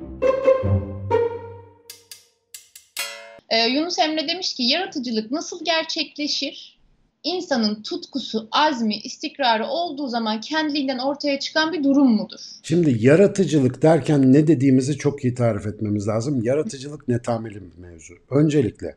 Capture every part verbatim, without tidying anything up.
Ee, Yunus Emre demiş ki yaratıcılık nasıl gerçekleşir? İnsanın tutkusu, azmi, istikrarı olduğu zaman kendiliğinden ortaya çıkan bir durum mudur? Şimdi yaratıcılık derken ne dediğimizi çok iyi tarif etmemiz lazım. Yaratıcılık netameli bir mevzu. Öncelikle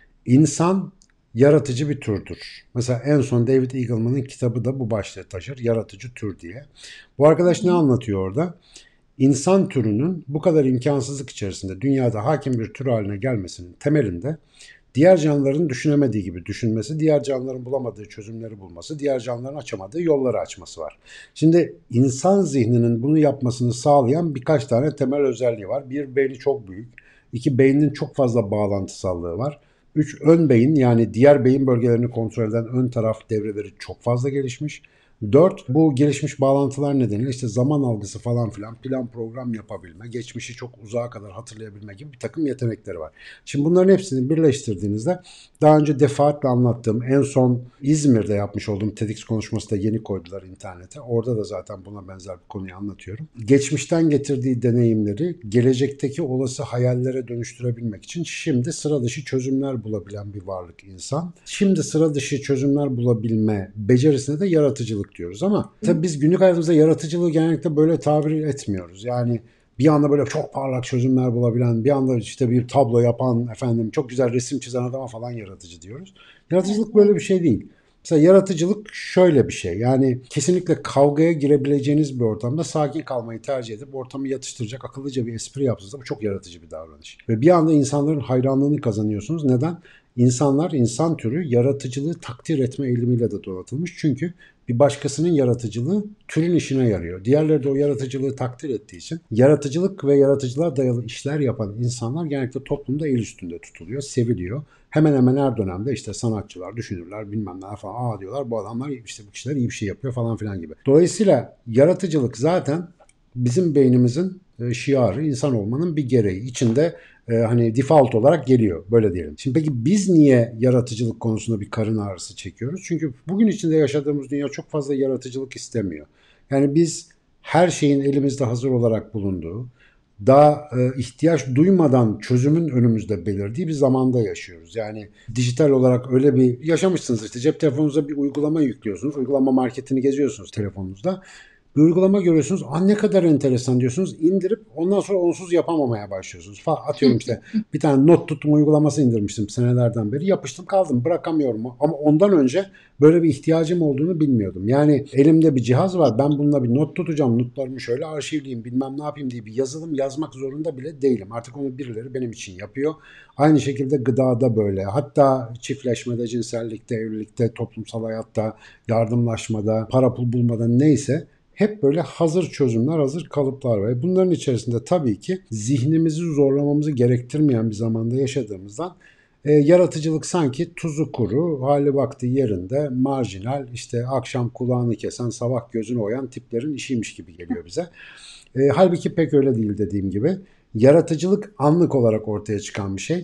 insan yaratıcı bir türdür. Mesela en son David Eagleman'ın kitabı da bu başlığı taşır. Yaratıcı tür diye. Bu arkadaş ne anlatıyor orada? İnsan türünün bu kadar imkansızlık içerisinde dünyada hakim bir tür haline gelmesinin temelinde diğer canlıların düşünemediği gibi düşünmesi, diğer canlıların bulamadığı çözümleri bulması, diğer canlıların açamadığı yolları açması var. Şimdi insan zihninin bunu yapmasını sağlayan birkaç tane temel özelliği var. Bir, beyni çok büyük. İki, beynin çok fazla bağlantısallığı var. Üç, ön beyin, yani diğer beyin bölgelerini kontrol eden ön taraf devreleri çok fazla gelişmiş. Dört, bu gelişmiş bağlantılar nedeniyle işte zaman algısı falan filan, plan program yapabilme, geçmişi çok uzağa kadar hatırlayabilme gibi bir takım yetenekleri var. Şimdi bunların hepsini birleştirdiğinizde daha önce defaatle anlattığım, en son İzmir'de yapmış olduğum TEDx konuşması da yeni koydular internete. Orada da zaten buna benzer bir konuyu anlatıyorum. Geçmişten getirdiği deneyimleri gelecekteki olası hayallere dönüştürebilmek için şimdi sıra dışı çözümler bulabilen bir varlık insan. Şimdi sıra dışı çözümler bulabilme becerisine de yaratıcılık diyoruz ama tabii biz günlük hayatımızda yaratıcılığı genellikle böyle tabir etmiyoruz. Yani bir anda böyle çok parlak çözümler bulabilen, bir anda işte bir tablo yapan, efendim çok güzel resim çizen adama falan yaratıcı diyoruz. Yaratıcılık böyle bir şey değil. Mesela yaratıcılık şöyle bir şey. Yani kesinlikle kavgaya girebileceğiniz bir ortamda sakin kalmayı tercih edip ortamı yatıştıracak akıllıca bir espri yaptığınızda bu çok yaratıcı bir davranış. Ve bir anda insanların hayranlığını kazanıyorsunuz. Neden? İnsanlar, insan türü yaratıcılığı takdir etme eğilimiyle de donatılmış. Çünkü bir başkasının yaratıcılığı türün işine yarıyor. Diğerleri de o yaratıcılığı takdir ettiği için yaratıcılık ve yaratıcılığa dayalı işler yapan insanlar genellikle toplumda el üstünde tutuluyor, seviliyor. Hemen hemen her dönemde işte sanatçılar, düşünürler, bilmem ne falan, aa diyorlar bu adamlar işte bu kişiler iyi bir şey yapıyor falan filan gibi. Dolayısıyla yaratıcılık zaten bizim beynimizin e, şiarı, insan olmanın bir gereği. İçinde e, hani default olarak geliyor, böyle diyelim. Şimdi peki biz niye yaratıcılık konusunda bir karın ağrısı çekiyoruz? Çünkü bugün içinde yaşadığımız dünya çok fazla yaratıcılık istemiyor. Yani biz her şeyin elimizde hazır olarak bulunduğu, daha e, ihtiyaç duymadan çözümün önümüzde belirdiği bir zamanda yaşıyoruz. Yani dijital olarak öyle bir yaşamışsınız, işte cep telefonunuza bir uygulama yüklüyorsunuz. Uygulama marketini geziyorsunuz telefonunuzda. Bir uygulama görüyorsunuz. Aa, ne kadar enteresan diyorsunuz. İndirip ondan sonra onsuz yapamamaya başlıyorsunuz. Falan. Atıyorum işte bir tane not tutma uygulaması indirmiştim senelerden beri. Yapıştım kaldım, bırakamıyorum. Ama ondan önce böyle bir ihtiyacım olduğunu bilmiyordum. Yani elimde bir cihaz var. Ben bununla bir not tutacağım. Notlarımı şöyle arşivleyeyim, bilmem ne yapayım diye bir yazılım yazmak zorunda bile değilim. Artık onu birileri benim için yapıyor. Aynı şekilde gıdada böyle. Hatta çiftleşmede, cinsellikte, evlilikte, toplumsal hayatta, yardımlaşmada, para pul bulmada neyse hep böyle hazır çözümler, hazır kalıplar var. Bunların içerisinde tabii ki zihnimizi zorlamamızı gerektirmeyen bir zamanda yaşadığımızdan e, yaratıcılık sanki tuzu kuru, hali vakti yerinde, marjinal, işte akşam kulağını kesen, sabah gözünü oyan tiplerin işiymiş gibi geliyor bize. E, halbuki pek öyle değil dediğim gibi. Yaratıcılık anlık olarak ortaya çıkan bir şey.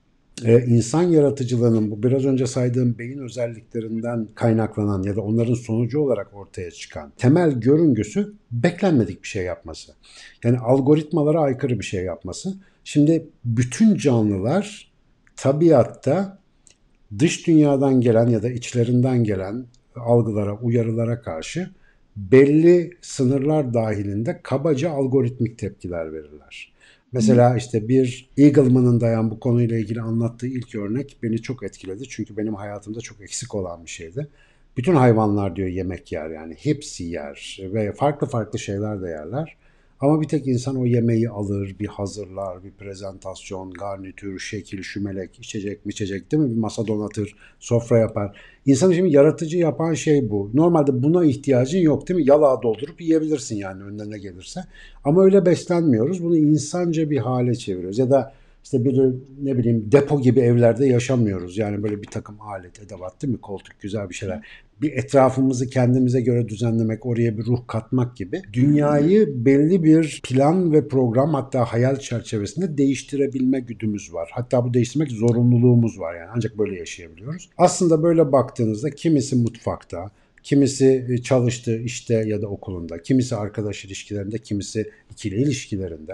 Ee, insan yaratıcılığının bu biraz önce saydığım beyin özelliklerinden kaynaklanan ya da onların sonucu olarak ortaya çıkan temel görüngüsü beklenmedik bir şey yapması. Yani algoritmalara aykırı bir şey yapması. Şimdi bütün canlılar tabiatta dış dünyadan gelen ya da içlerinden gelen algılara, uyarılara karşı belli sınırlar dahilinde kabaca algoritmik tepkiler verirler. Mesela işte bir Eagleman'ın dayan bu konuyla ilgili anlattığı ilk örnek beni çok etkiledi. Çünkü benim hayatımda çok eksik olan bir şeydi. Bütün hayvanlar diyor yemek yer, yani hepsi yer ve farklı farklı şeyler de yerler. Ama bir tek insan o yemeği alır, bir hazırlar, bir prezentasyon, garnitür, şekil, şümelek, içecek mi içecek değil mi? Bir masa donatır, sofra yapar. İnsanı şimdi yaratıcı yapan şey bu. Normalde buna ihtiyacın yok değil mi? Yalağı doldurup yiyebilirsin yani önüne gelirse. Ama öyle beslenmiyoruz. Bunu insanca bir hale çeviriyoruz. Ya da işte bir ne bileyim depo gibi evlerde yaşamıyoruz. Yani böyle bir takım alet, edevat değil mi? Koltuk, güzel bir şeyler. Bir etrafımızı kendimize göre düzenlemek, oraya bir ruh katmak gibi dünyayı belli bir plan ve program, hatta hayal çerçevesinde değiştirebilme güdümüz var. Hatta bu değiştirmek zorunluluğumuz var yani. Ancak böyle yaşayabiliyoruz. Aslında böyle baktığınızda kimisi mutfakta, kimisi çalıştığı işte ya da okulunda, kimisi arkadaş ilişkilerinde, kimisi ikili ilişkilerinde,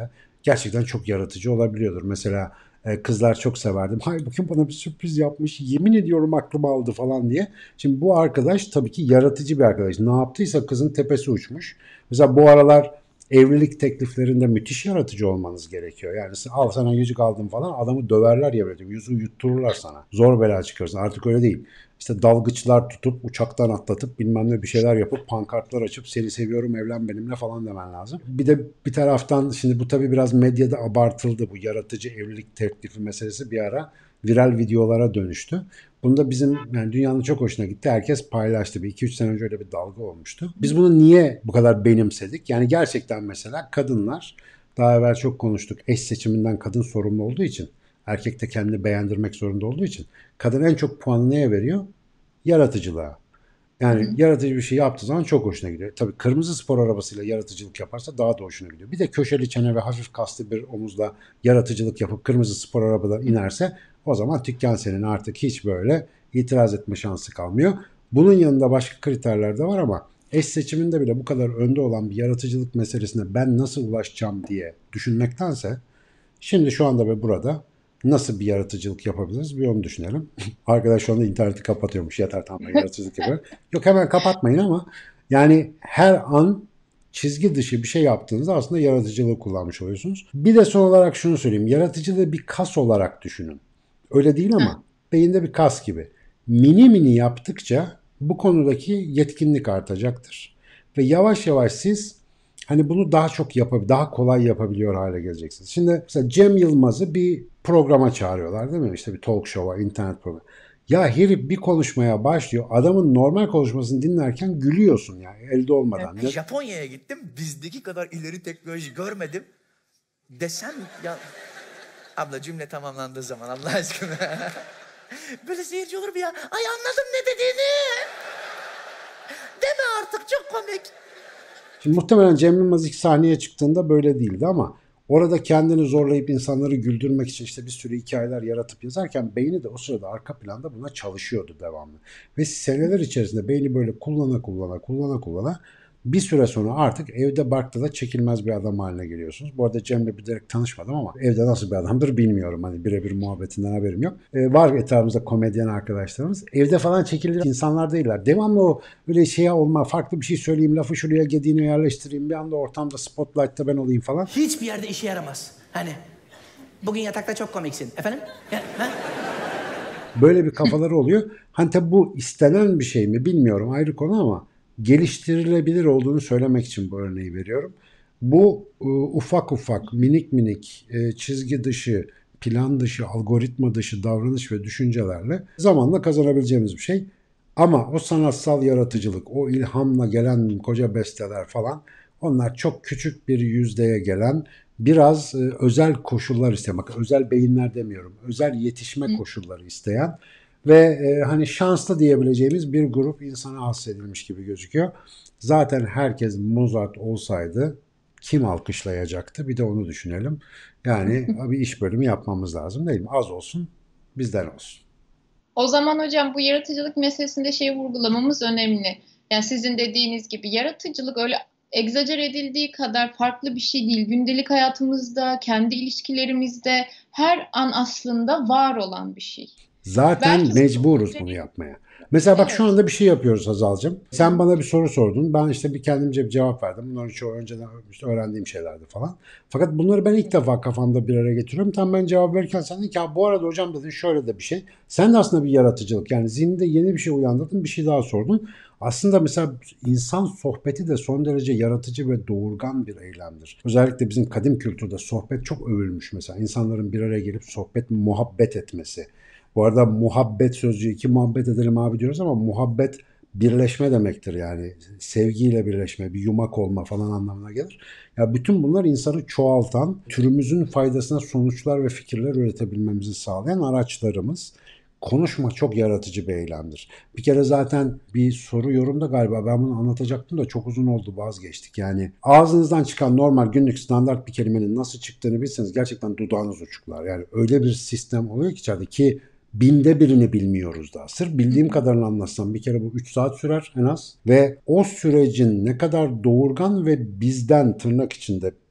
gerçekten çok yaratıcı olabiliyordur. Mesela e, kızlar çok severdim. Hay bakın bana bir sürpriz yapmış. Yemin ediyorum aklım aldı falan diye. Şimdi bu arkadaş tabii ki yaratıcı bir arkadaş. Ne yaptıysa kızın tepesi uçmuş. Mesela bu aralar evlilik tekliflerinde müthiş yaratıcı olmanız gerekiyor. Yani al sana yüzük aldım falan adamı döverler ya böyle. Yüzüğü yuttururlar sana. Zor bela çıkıyorsun. Artık öyle değil. İşte dalgıçlar tutup uçaktan atlatıp bilmem ne bir şeyler yapıp pankartlar açıp seni seviyorum evlen benimle falan demen lazım. Bir de bir taraftan şimdi bu tabii biraz medyada abartıldı bu yaratıcı evlilik teklifi meselesi bir ara viral videolara dönüştü. Bunda bizim yani dünyanın çok hoşuna gitti. Herkes paylaştı. Bir iki üç sene önce öyle bir dalga olmuştu. Biz bunu niye bu kadar benimsedik? Yani gerçekten mesela kadınlar daha evvel çok konuştuk. Eş seçiminden kadın sorumlu olduğu için erkek de kendini beğendirmek zorunda olduğu için kadın en çok puanı neye veriyor? Yaratıcılığa. Hı Yani hı. yaratıcı bir şey yaptığı zaman çok hoşuna gidiyor. Tabii kırmızı spor arabasıyla yaratıcılık yaparsa daha da hoşuna gidiyor. Bir de köşeli çene ve hafif kaslı bir omuzla yaratıcılık yapıp kırmızı spor arabadan inerse o zaman dükkan senin artık hiç böyle itiraz etme şansı kalmıyor. Bunun yanında başka kriterler de var ama eş seçiminde bile bu kadar önde olan bir yaratıcılık meselesine ben nasıl ulaşacağım diye düşünmektense şimdi şu anda ve burada nasıl bir yaratıcılık yapabiliriz bir onu düşünelim. Arkadaş şu anda interneti kapatıyormuş. Yeter tamam ben yaratıcılık yapıyorum. Yok hemen kapatmayın ama yani her an çizgi dışı bir şey yaptığınızda aslında yaratıcılığı kullanmış oluyorsunuz. Bir de son olarak şunu söyleyeyim. Yaratıcılığı bir kas olarak düşünün. Öyle değil Ha. ama beyinde bir kas gibi. Mini mini yaptıkça bu konudaki yetkinlik artacaktır. Ve yavaş yavaş siz hani bunu daha çok yapabilir, daha kolay yapabiliyor hale geleceksiniz. Şimdi mesela Cem Yılmaz'ı bir programa çağırıyorlar değil mi? İşte bir talk show'a, internet programı. Ya herif bir konuşmaya başlıyor. Adamın normal konuşmasını dinlerken gülüyorsun yani elde olmadan. Ne- Japonya'ya gittim. Bizdeki kadar ileri teknoloji görmedim. Desem ya... Abla cümle tamamlandığı zaman Allah aşkına. Böyle seyirci olur mu ya? Ay anladım ne dediğini. Deme artık çok komik. Şimdi muhtemelen Cem Yılmaz ilk sahneye çıktığında böyle değildi ama orada kendini zorlayıp insanları güldürmek için işte bir sürü hikayeler yaratıp yazarken beyni de o sırada arka planda buna çalışıyordu devamlı. Ve seneler içerisinde beyni böyle kullana kullana kullana kullana bir süre sonra artık evde barkta da çekilmez bir adam haline geliyorsunuz. Bu arada Cem'le bir direkt tanışmadım ama evde nasıl bir adamdır bilmiyorum. Hani birebir muhabbetinden haberim yok. Ee, var etrafımızda komedyen arkadaşlarımız. Evde falan çekilir insanlar değiller. Devamlı o öyle şeye olma, farklı bir şey söyleyeyim, lafı şuraya gediğine yerleştireyim. Bir anda ortamda spotlight'ta ben olayım falan. Hiçbir yerde işe yaramaz. Hani bugün yatakta çok komiksin. Efendim? Ya, ha? Böyle bir kafaları oluyor. Hani tabi bu istenen bir şey mi bilmiyorum ayrı konu ama geliştirilebilir olduğunu söylemek için bu örneği veriyorum. Bu e, ufak ufak minik minik e, çizgi dışı, plan dışı, algoritma dışı davranış ve düşüncelerle zamanla kazanabileceğimiz bir şey. Ama o sanatsal yaratıcılık, o ilhamla gelen koca besteler falan onlar çok küçük bir yüzdeye gelen biraz e, özel koşullar isteyen, bak özel beyinler demiyorum, özel yetişme koşulları isteyen ve e, hani şanslı diyebileceğimiz bir grup insana hasredilmiş gibi gözüküyor. Zaten herkes Mozart olsaydı kim alkışlayacaktı? Bir de onu düşünelim. Yani bir iş bölümü yapmamız lazım değil mi? Az olsun, bizden olsun. O zaman hocam bu yaratıcılık meselesinde şeyi vurgulamamız önemli. Yani sizin dediğiniz gibi yaratıcılık öyle egzajer edildiği kadar farklı bir şey değil. Gündelik hayatımızda, kendi ilişkilerimizde her an aslında var olan bir şey. Zaten Belki mecburuz bunu yapmaya. Mesela bak şu evet. anda bir şey yapıyoruz Hazal'cığım. Sen bana bir soru sordun. Ben işte bir kendimce bir cevap verdim. Bunların çoğu önceden işte öğrendiğim şeylerdi falan. Fakat bunları ben ilk defa kafamda bir araya getiriyorum. Tam ben cevap verirken sen dedin ki ha, bu arada hocam dedin şöyle de bir şey. Sen de aslında bir yaratıcılık. Yani zihninde yeni bir şey uyandırdın. Bir şey daha sordun. Aslında mesela insan sohbeti de son derece yaratıcı ve doğurgan bir eylemdir. Özellikle bizim kadim kültürde sohbet çok övülmüş mesela. İnsanların bir araya gelip sohbet, muhabbet etmesi. Bu arada muhabbet sözcüğü iki muhabbet edelim abi diyoruz ama muhabbet birleşme demektir yani. Sevgiyle birleşme, bir yumak olma falan anlamına gelir. Ya bütün bunlar insanı çoğaltan, türümüzün faydasına sonuçlar ve fikirler üretebilmemizi sağlayan araçlarımız. Konuşma çok yaratıcı bir eylemdir. Bir kere zaten bir soru yorumda galiba ben bunu anlatacaktım da çok uzun oldu vazgeçtik. Yani ağzınızdan çıkan normal günlük standart bir kelimenin nasıl çıktığını bilseniz gerçekten dudağınız uçuklar. Yani öyle bir sistem oluyor ki içeride ki binde birini bilmiyoruz daha. Sırf bildiğim kadarını anlatsam bir kere bu üç saat sürer en az. Ve o sürecin ne kadar doğurgan ve bizden tırnak içinde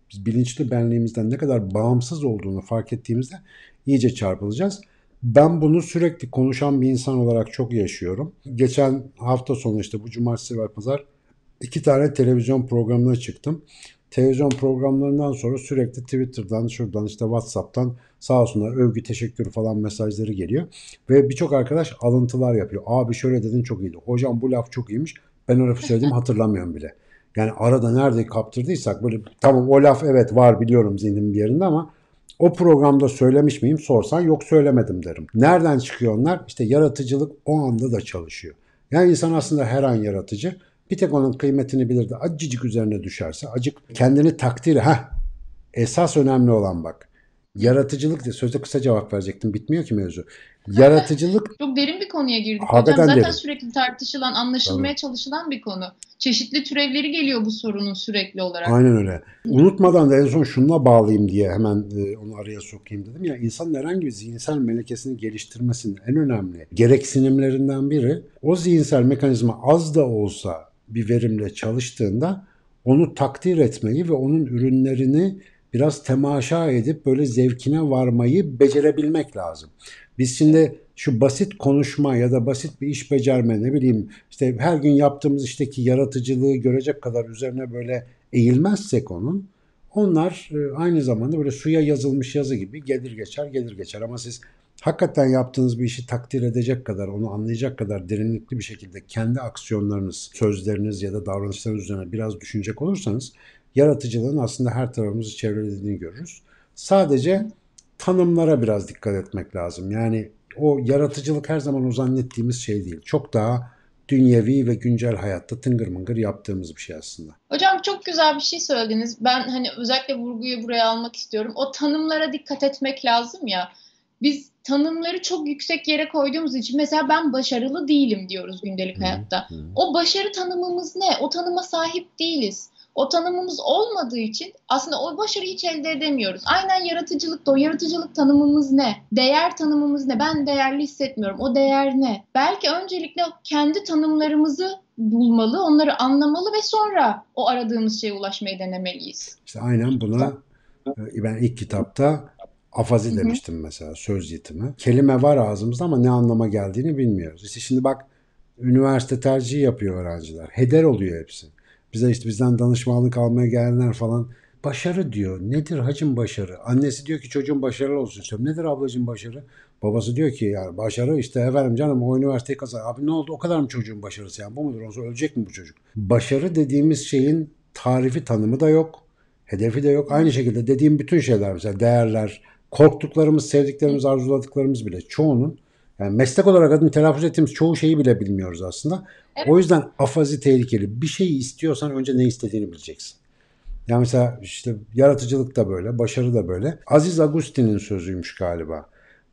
biz bilinçli benliğimizden ne kadar bağımsız olduğunu fark ettiğimizde iyice çarpılacağız. Ben bunu sürekli konuşan bir insan olarak çok yaşıyorum. Geçen hafta sonu işte bu cumartesi ve pazar iki tane televizyon programına çıktım. Televizyon programlarından sonra sürekli Twitter'dan, şuradan işte WhatsApp'tan sağ olsunlar övgü, teşekkür falan mesajları geliyor. Ve birçok arkadaş alıntılar yapıyor. Abi şöyle dedin çok iyiydi. Hocam bu laf çok iyiymiş. Ben o lafı söylediğimi hatırlamıyorum bile. Yani arada nerede kaptırdıysak böyle tamam o laf evet var biliyorum zihnimin bir yerinde ama o programda söylemiş miyim sorsan yok söylemedim derim. Nereden çıkıyor onlar? İşte yaratıcılık o anda da çalışıyor. Yani insan aslında her an yaratıcı. Bir tek onun kıymetini bilir de acıcık üzerine düşerse, acık kendini takdir, ha esas önemli olan bak. Yaratıcılık diye sözde kısa cevap verecektim. Bitmiyor ki mevzu. Yaratıcılık Çok derin bir konuya girdik hocam. hakikaten Zaten derin. sürekli tartışılan, anlaşılmaya Tabii. çalışılan bir konu. Çeşitli türevleri geliyor bu sorunun sürekli olarak. Aynen öyle. Unutmadan da en son şununla bağlayayım diye hemen e, onu araya sokayım dedim. Ya insanın herhangi bir zihinsel melekesini geliştirmesinin en önemli gereksinimlerinden biri o zihinsel mekanizma az da olsa bir verimle çalıştığında onu takdir etmeyi ve onun ürünlerini biraz temaşa edip böyle zevkine varmayı becerebilmek lazım. Biz şimdi şu basit konuşma ya da basit bir iş becerme ne bileyim işte her gün yaptığımız işteki yaratıcılığı görecek kadar üzerine böyle eğilmezsek onun onlar e, aynı zamanda böyle suya yazılmış yazı gibi gelir geçer gelir geçer ama siz hakikaten yaptığınız bir işi takdir edecek kadar onu anlayacak kadar derinlikli bir şekilde kendi aksiyonlarınız, sözleriniz ya da davranışlarınız üzerine biraz düşünecek olursanız yaratıcılığın aslında her tarafımızı çevrelediğini görürüz. Sadece tanımlara biraz dikkat etmek lazım. Yani o yaratıcılık her zaman o zannettiğimiz şey değil. Çok daha dünyevi ve güncel hayatta tıngır mıngır yaptığımız bir şey aslında. Hocam çok güzel bir şey söylediniz. Ben hani özellikle vurguyu buraya almak istiyorum. O tanımlara dikkat etmek lazım ya. Biz tanımları çok yüksek yere koyduğumuz için mesela ben başarılı değilim diyoruz gündelik hayatta. Hı hı. O başarı tanımımız ne? O tanıma sahip değiliz. O tanımımız olmadığı için aslında o başarıyı hiç elde edemiyoruz. Aynen yaratıcılıkta o yaratıcılık tanımımız ne? Değer tanımımız ne? Ben değerli hissetmiyorum. O değer ne? Belki öncelikle kendi tanımlarımızı bulmalı, onları anlamalı ve sonra o aradığımız şeye ulaşmayı denemeliyiz. İşte aynen buna e, ben ilk kitapta afazi Hı hı. demiştim mesela söz yetimi. Kelime var ağzımızda ama ne anlama geldiğini bilmiyoruz. İşte şimdi bak üniversite tercihi yapıyor öğrenciler. Heder oluyor hepsi. Bize işte bizden danışmanlık almaya gelenler falan başarı diyor. Nedir hacım başarı? Annesi diyor ki çocuğun başarılı olsun istiyorum. Nedir ablacığım başarı? Babası diyor ki yani başarı işte efendim canım o üniversiteyi kazan. Abi ne oldu o kadar mı çocuğun başarısı yani bu mudur? Ondan sonra ölecek mi bu çocuk? Başarı dediğimiz şeyin tarifi tanımı da yok. Hedefi de yok. Aynı şekilde dediğim bütün şeyler mesela değerler, korktuklarımız, sevdiklerimiz, arzuladıklarımız bile çoğunun yani meslek olarak adını telaffuz ettiğimiz çoğu şeyi bile bilmiyoruz aslında. Evet. O yüzden afazi tehlikeli. Bir şeyi istiyorsan önce ne istediğini bileceksin. Yani mesela işte yaratıcılık da böyle, başarı da böyle. Aziz Agustin'in sözüymüş galiba.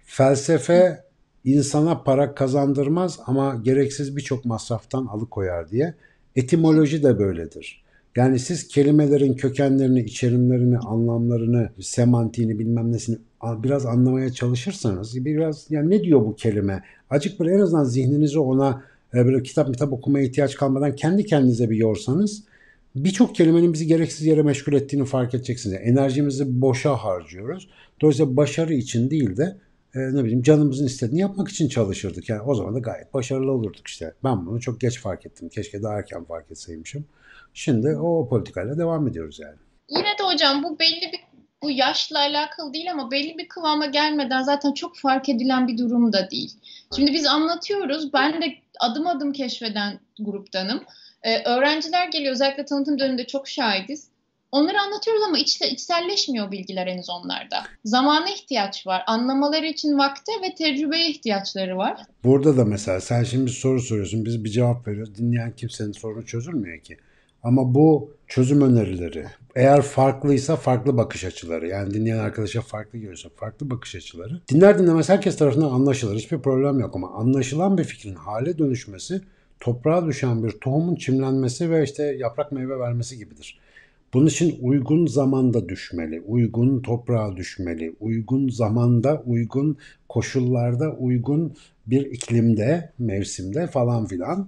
Felsefe insana para kazandırmaz ama gereksiz birçok masraftan alıkoyar diye. Etimoloji de böyledir. Yani siz kelimelerin kökenlerini, içerimlerini, anlamlarını, semantiğini bilmem nesini biraz anlamaya çalışırsanız biraz yani ne diyor bu kelime? Acık böyle en azından zihninizi ona böyle kitap kitap okumaya ihtiyaç kalmadan kendi kendinize bir yorsanız birçok kelimenin bizi gereksiz yere meşgul ettiğini fark edeceksiniz. Yani enerjimizi boşa harcıyoruz. Dolayısıyla başarı için değil de e, ne bileyim canımızın istediğini yapmak için çalışırdık. Yani o zaman da gayet başarılı olurduk işte. Ben bunu çok geç fark ettim. Keşke daha erken fark etseymişim. Şimdi o politikayla devam ediyoruz yani. Yine de hocam bu belli bir bu yaşla alakalı değil ama belli bir kıvama gelmeden zaten çok fark edilen bir durum da değil. Şimdi biz anlatıyoruz. Ben de adım adım keşfeden gruptanım. Ee, öğrenciler geliyor. Özellikle tanıtım döneminde çok şahidiz. Onları anlatıyoruz ama içle, içselleşmiyor bilgiler henüz onlarda. Zamana ihtiyaç var. Anlamaları için vakte ve tecrübeye ihtiyaçları var. Burada da mesela sen şimdi bir soru soruyorsun. Biz bir cevap veriyoruz. Dinleyen kimsenin sorunu çözülmüyor ki. Ama bu çözüm önerileri eğer farklıysa farklı bakış açıları yani dinleyen arkadaşa farklı geliyorsa farklı bakış açıları dinler dinlemez herkes tarafından anlaşılır. Hiçbir problem yok ama anlaşılan bir fikrin hale dönüşmesi toprağa düşen bir tohumun çimlenmesi ve işte yaprak meyve vermesi gibidir. Bunun için uygun zamanda düşmeli, uygun toprağa düşmeli, uygun zamanda, uygun koşullarda, uygun bir iklimde, mevsimde falan filan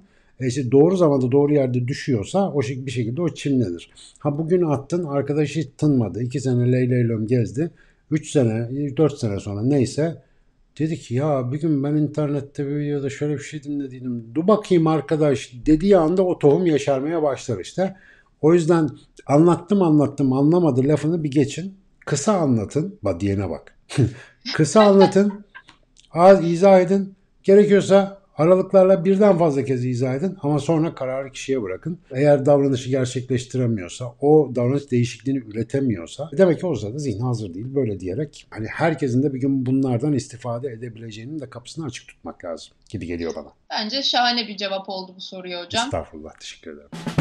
E işte doğru zamanda doğru yerde düşüyorsa o şekilde bir şekilde o çimlenir. Ha bugün attın, arkadaşı hiç tınmadı. iki sene leyleylom gezdi. Üç sene, dört sene sonra neyse dedi ki ya bir gün ben internette bir videoda şöyle bir şey dinlediydim. Dur bakayım arkadaş dediği anda o tohum yeşermeye başlar işte. O yüzden anlattım anlattım anlamadı lafını bir geçin. Kısa anlatın. Bak diyene bak. Kısa anlatın. Az izah edin. Gerekiyorsa aralıklarla birden fazla kez izah edin ama sonra kararı kişiye bırakın. Eğer davranışı gerçekleştiremiyorsa, o davranış değişikliğini üretemiyorsa demek ki o sırada zihni hazır değil. Böyle diyerek hani herkesin de bir gün bunlardan istifade edebileceğinin de kapısını açık tutmak lazım gibi geliyor bana. Bence şahane bir cevap oldu bu soruya hocam. Estağfurullah, teşekkür ederim.